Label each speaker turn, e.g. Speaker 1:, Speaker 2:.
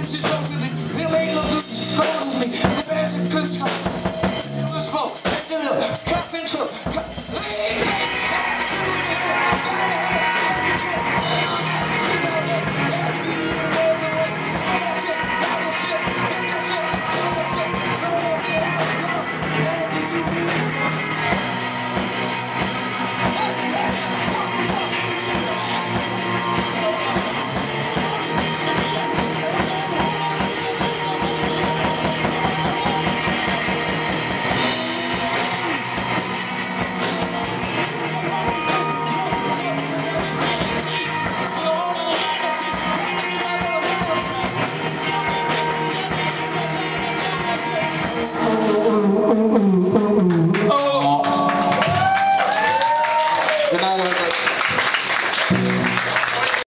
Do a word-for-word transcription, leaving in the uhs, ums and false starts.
Speaker 1: she's so with me. Bill ain't no good, she's going with me. The bears are good, so the smoke, the little, cup and chill.
Speaker 2: Good night,